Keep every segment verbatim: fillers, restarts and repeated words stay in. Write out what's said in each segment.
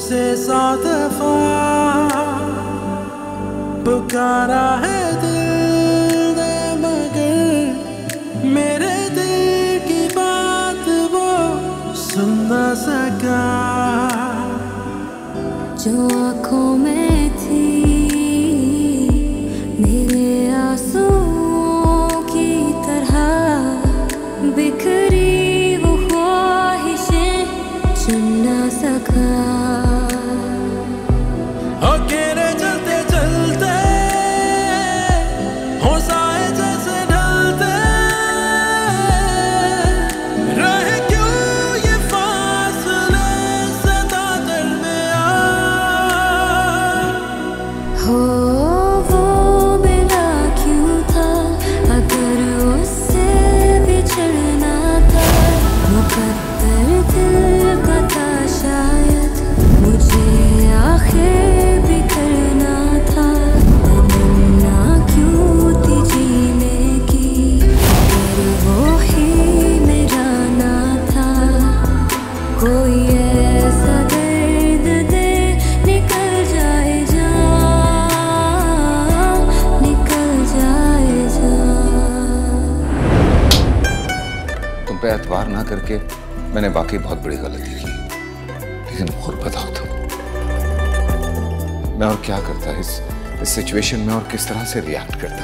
तुझसे सौ दफा पुकारा है दिल ने, मगर मेरे दिल की बात वो सुन न सका। जो आँखों में थी मेरे आंसुओं की तरह बिखरी वो ख्वाहिशें चुन न सका। अकेले चलते चलते हो साए जैसे ढलते रहे, क्यों ये फासले सदा दरमियां। हो वो मिला क्यों था, अगर उससे बिछड़ना था। मुकद्दर दिल का था शायद, मुझे आखिर भी करना था। तमन्ना क्यों थी जीने की, अगर वो ही मेरा ना था। कोई ऐसा दर्द दे निकल जाए जा, निकल जाए जा। तुम पे एतबार ना करके मैंने वाकई बहुत बड़ी गलती की, लेकिन और बताओ तुम, मैं और क्या करता इस इस सिचुएशन में और किस तरह से रिएक्ट करता।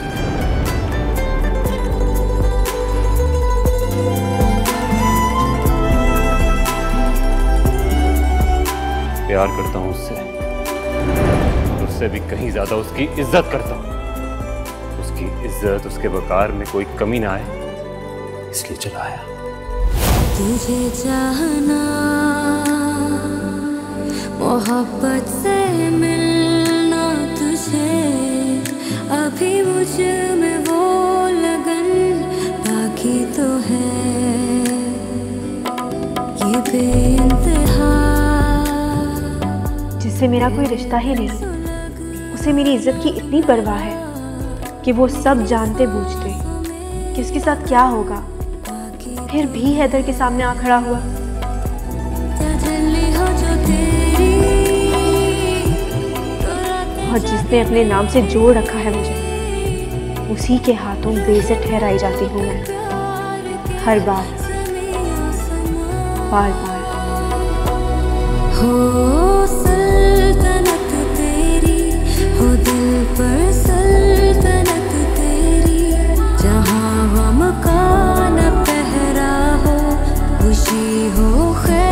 प्यार करता हूं उससे, और उससे भी कहीं ज्यादा उसकी इज्जत करता हूं। उसकी इज्जत, उसके वकार में कोई कमी ना आए, इसलिए चला आया। तुझे चाहना, मोहब्बत से मिलना तुझे, अभी मुझ में वो लगन बाकी तो है। ये बेइंतहा जिससे मेरा कोई रिश्ता ही नहीं, उसे मेरी इज्जत की इतनी परवाह है कि वो सब जानते बूझते कि उसके साथ क्या होगा, फिर भी हैदर के सामने आ खड़ा हुआ। और जिसने अपने नाम से जोड़ रखा है मुझे, उसी के हाथों बेइज्जत ठहराई जाती हूँ मैं, हर बार, बार बार। हो सल्तनत तेरी, हो दिल पर सल्तनत तेरी, जहाँ गम का न पहरा हो, खुशी हो खैर